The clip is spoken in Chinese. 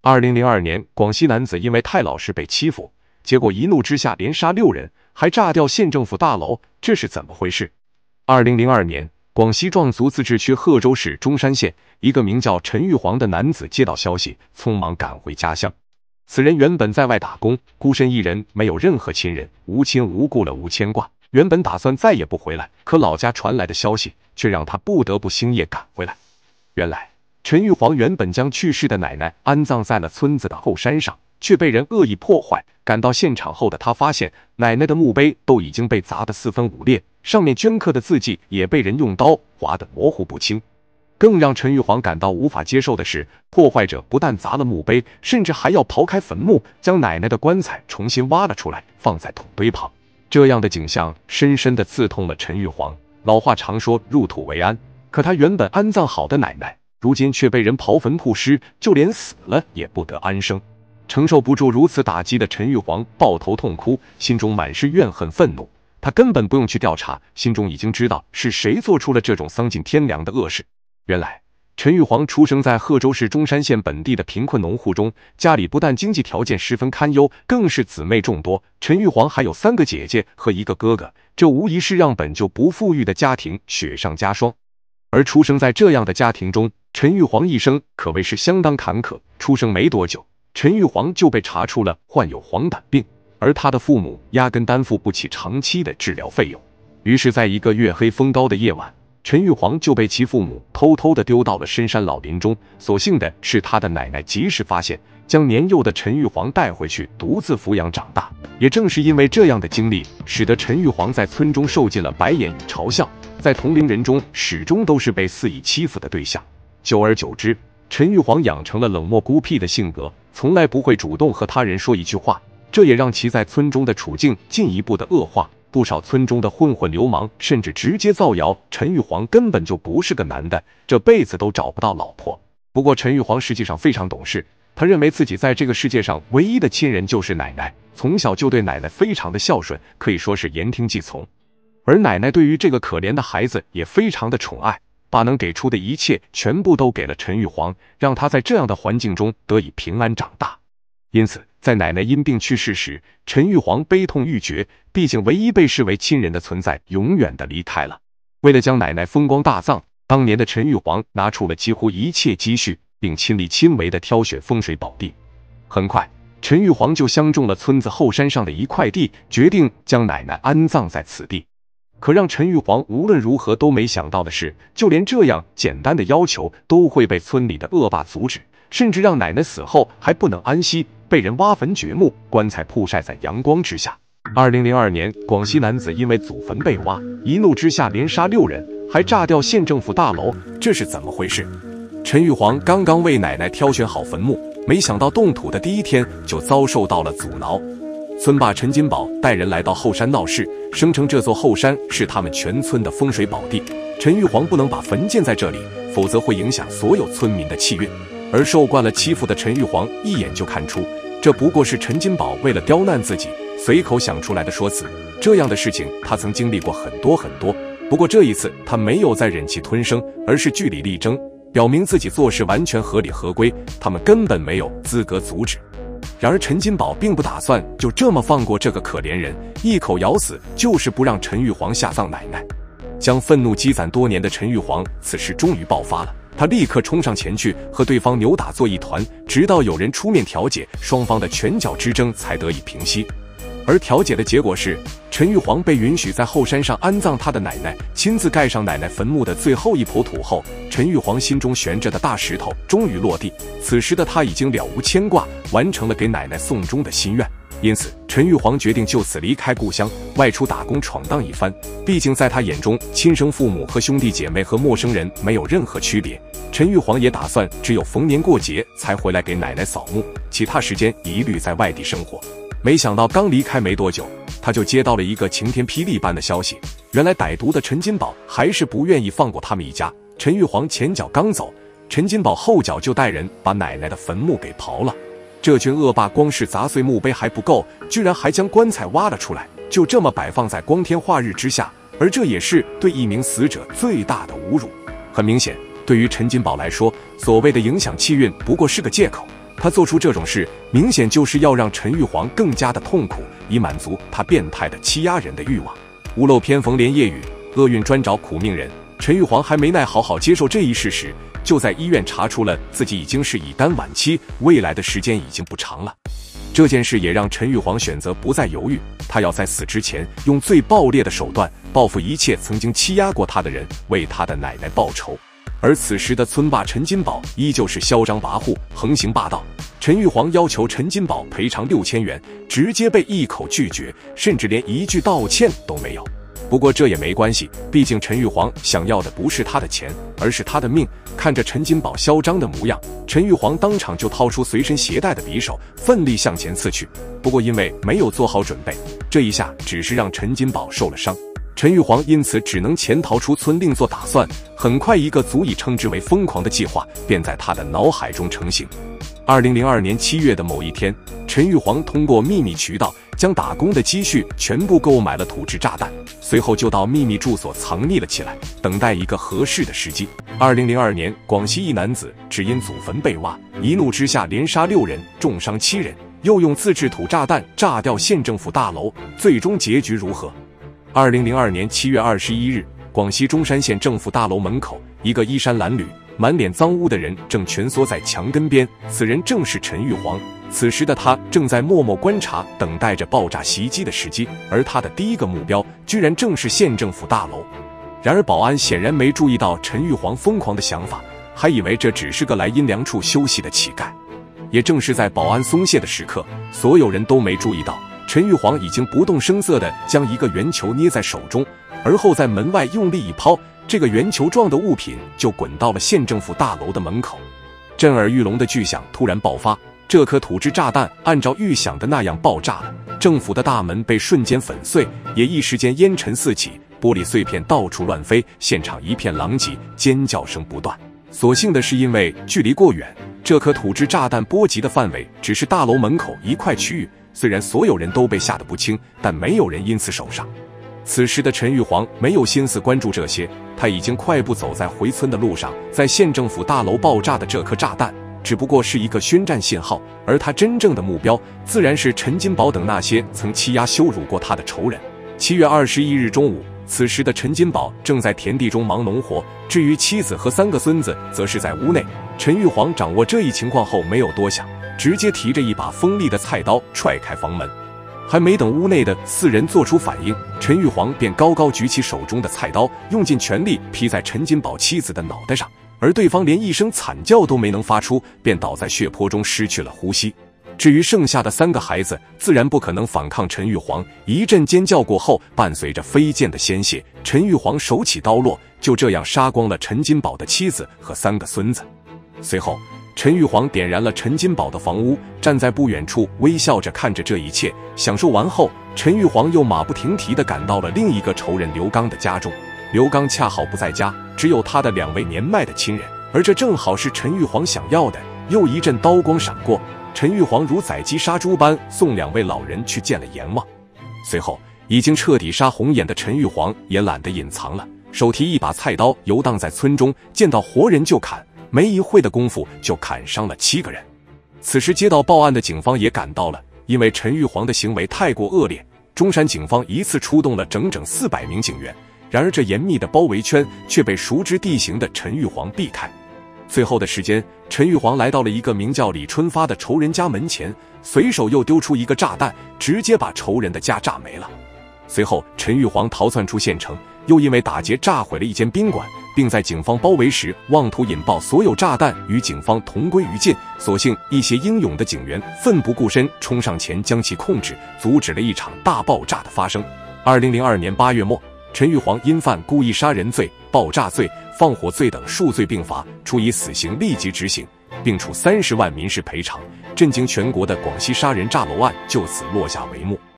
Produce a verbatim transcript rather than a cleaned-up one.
二零零二年，广西男子因为太老实被欺负，结果一怒之下连杀六人，还炸掉县政府大楼，这是怎么回事？二零零二年，广西壮族自治区贺州市中山县，一个名叫陈玉煌的男子接到消息，匆忙赶回家乡。此人原本在外打工，孤身一人，没有任何亲人，无亲无故了无牵挂。原本打算再也不回来，可老家传来的消息却让他不得不星夜赶回来。原来，陈玉煌原本将去世的奶奶安葬在了村子的后山上，却被人恶意破坏。赶到现场后的他发现，奶奶的墓碑都已经被砸得四分五裂，上面镌刻的字迹也被人用刀划得模糊不清。更让陈玉煌感到无法接受的是，破坏者不但砸了墓碑，甚至还要刨开坟墓，将奶奶的棺材重新挖了出来，放在土堆旁。这样的景象深深地刺痛了陈玉煌。老话常说入土为安，可他原本安葬好的奶奶，如今却被人刨坟曝尸，就连死了也不得安生。承受不住如此打击的陈玉煌抱头痛哭，心中满是怨恨愤怒。他根本不用去调查，心中已经知道是谁做出了这种丧尽天良的恶事。原来，陈玉煌出生在贺州市中山县本地的贫困农户中，家里不但经济条件十分堪忧，更是姊妹众多。陈玉煌还有三个姐姐和一个哥哥，这无疑是让本就不富裕的家庭雪上加霜。而出生在这样的家庭中，陈玉煌一生可谓是相当坎坷。出生没多久，陈玉煌就被查出了患有黄疸病，而他的父母压根担负不起长期的治疗费用。于是，在一个月黑风高的夜晚，陈玉煌就被其父母偷偷地丢到了深山老林中。所幸的是，他的奶奶及时发现，将年幼的陈玉煌带回去独自抚养长大。也正是因为这样的经历，使得陈玉煌在村中受尽了白眼与嘲笑，在同龄人中始终都是被肆意欺负的对象。久而久之，陈玉煌养成了冷漠孤僻的性格，从来不会主动和他人说一句话，这也让其在村中的处境进一步的恶化。不少村中的混混流氓甚至直接造谣陈玉煌根本就不是个男的，这辈子都找不到老婆。不过陈玉煌实际上非常懂事，他认为自己在这个世界上唯一的亲人就是奶奶，从小就对奶奶非常的孝顺，可以说是言听计从。而奶奶对于这个可怜的孩子也非常的宠爱，把能给出的一切全部都给了陈玉煌，让他在这样的环境中得以平安长大。因此，在奶奶因病去世时，陈玉煌悲痛欲绝，毕竟唯一被视为亲人的存在永远的离开了。为了将奶奶风光大葬，当年的陈玉煌拿出了几乎一切积蓄，并亲力亲为的挑选风水宝地。很快，陈玉煌就相中了村子后山上的一块地，决定将奶奶安葬在此地。可让陈玉煌无论如何都没想到的是，就连这样简单的要求都会被村里的恶霸阻止，甚至让奶奶死后还不能安息，被人挖坟掘墓，棺材曝晒在阳光之下。二零零二年，广西男子因为祖坟被挖，一怒之下连杀六人，还炸掉县政府大楼，这是怎么回事？陈玉煌刚刚为奶奶挑选好坟墓，没想到动土的第一天就遭受到了阻挠。村霸陈金宝带人来到后山闹事，声称这座后山是他们全村的风水宝地，陈玉煌不能把坟建在这里，否则会影响所有村民的气运。而受惯了欺负的陈玉煌一眼就看出，这不过是陈金宝为了刁难自己随口想出来的说辞。这样的事情他曾经历过很多很多，不过这一次他没有再忍气吞声，而是据理力争，表明自己做事完全合理合规，他们根本没有资格阻止。然而陈金宝并不打算就这么放过这个可怜人，一口咬死，就是不让陈玉煌下葬奶奶。将愤怒积攒多年的陈玉煌此时终于爆发了，他立刻冲上前去和对方扭打作一团，直到有人出面调解，双方的拳脚之争才得以平息。而调解的结果是，陈玉煌被允许在后山上安葬他的奶奶，亲自盖上奶奶坟墓的最后一抔土后，陈玉煌心中悬着的大石头终于落地。此时的他已经了无牵挂，完成了给奶奶送终的心愿。因此，陈玉煌决定就此离开故乡，外出打工闯荡一番。毕竟在他眼中，亲生父母和兄弟姐妹和陌生人没有任何区别。陈玉煌也打算只有逢年过节才回来给奶奶扫墓，其他时间一律在外地生活。没想到刚离开没多久，他就接到了一个晴天霹雳般的消息，原来歹毒的陈金宝还是不愿意放过他们一家。陈玉煌前脚刚走，陈金宝后脚就带人把奶奶的坟墓给刨了。这群恶霸光是砸碎墓碑还不够，居然还将棺材挖了出来，就这么摆放在光天化日之下，而这也是对一名死者最大的侮辱。很明显，对于陈金宝来说，所谓的影响气运不过是个借口。 他做出这种事，明显就是要让陈玉皇更加的痛苦，以满足他变态的欺压人的欲望。屋漏偏逢连夜雨，厄运专找苦命人。陈玉皇还没耐好好接受这一事实，就在医院查出了自己已经是乙肝晚期，未来的时间已经不长了。这件事也让陈玉皇选择不再犹豫，他要在死之前用最暴烈的手段报复一切曾经欺压过他的人，为他的奶奶报仇。而此时的村霸陈金宝依旧是嚣张跋扈，横行霸道。陈玉皇要求陈金宝赔偿六千元，直接被一口拒绝，甚至连一句道歉都没有。不过这也没关系，毕竟陈玉皇想要的不是他的钱，而是他的命。看着陈金宝嚣张的模样，陈玉皇当场就掏出随身携带的匕首，奋力向前刺去。不过因为没有做好准备，这一下只是让陈金宝受了伤。陈玉皇因此只能潜逃出村另做打算。很快，一个足以称之为疯狂的计划便在他的脑海中成型。二零零二年七月的某一天，陈玉皇通过秘密渠道将打工的积蓄全部购买了土制炸弹，随后就到秘密住所藏匿了起来，等待一个合适的时机。二零零二年，广西一男子只因祖坟被挖，一怒之下连杀六人，重伤七人，又用自制土炸弹炸掉县政府大楼，最终结局如何？二零零二年七月二十一日，广西中山县政府大楼门口，一个衣衫褴褛、满脸脏污的人正蜷缩在墙根边，此人正是陈玉皇。此时的他正在默默观察，等待着爆炸袭击的时机，而他的第一个目标居然正是县政府大楼。然而保安显然没注意到陈玉皇疯狂的想法，还以为这只是个来阴凉处休息的乞丐。也正是在保安松懈的时刻，所有人都没注意到陈玉皇已经不动声色地将一个圆球捏在手中，而后在门外用力一抛，这个圆球状的物品就滚到了县政府大楼的门口。震耳欲聋的巨响突然爆发，这颗土制炸弹按照预想的那样爆炸了，政府的大门被瞬间粉碎，也一时间烟尘四起，玻璃碎片到处乱飞，现场一片狼藉，尖叫声不断。所幸的是，因为距离过远，这颗土制炸弹波及的范围只是大楼门口一块区域，虽然所有人都被吓得不轻，但没有人因此受伤。此时的陈玉皇没有心思关注这些，他已经快步走在回村的路上。在县政府大楼爆炸的这颗炸弹只不过是一个宣战信号，而他真正的目标自然是陈金宝等那些曾欺压羞辱过他的仇人。七月二十一日中午，此时的陈金宝正在田地中忙农活，至于妻子和三个孙子则是在屋内。陈玉皇掌握这一情况后没有多想，直接提着一把锋利的菜刀踹开房门。还没等屋内的四人做出反应，陈玉皇便高高举起手中的菜刀，用尽全力劈在陈金宝妻子的脑袋上，而对方连一声惨叫都没能发出，便倒在血泊中失去了呼吸。至于剩下的三个孩子，自然不可能反抗陈玉皇。一阵尖叫过后，伴随着飞溅的鲜血，陈玉皇手起刀落，就这样杀光了陈金宝的妻子和三个孙子。随后陈玉皇点燃了陈金宝的房屋，站在不远处微笑着看着这一切。享受完后，陈玉皇又马不停蹄地赶到了另一个仇人刘刚的家中。刘刚恰好不在家，只有他的两位年迈的亲人，而这正好是陈玉皇想要的。又一阵刀光闪过，陈玉皇如宰鸡杀猪般送两位老人去见了阎王。随后已经彻底杀红眼的陈玉皇也懒得隐藏了，手提一把菜刀游荡在村中，见到活人就砍，没一会的功夫就砍伤了七个人。此时接到报案的警方也赶到了，因为陈玉皇的行为太过恶劣，中山警方一次出动了整整四百名警员。然而这严密的包围圈却被熟知地形的陈玉皇避开。最后的时间，陈玉皇来到了一个名叫李春发的仇人家门前，随手又丢出一个炸弹，直接把仇人的家炸没了。随后陈玉皇逃窜出县城，又因为打劫炸毁了一间宾馆，并在警方包围时妄图引爆所有炸弹，与警方同归于尽。所幸一些英勇的警员奋不顾身冲上前将其控制，阻止了一场大爆炸的发生。二零零二年八月末，陈玉皇因犯故意杀人罪、爆炸罪、放火罪等数罪并罚，处以死刑立即执行，并处三十万民事赔偿。震惊全国的广西杀人炸楼案就此落下帷幕。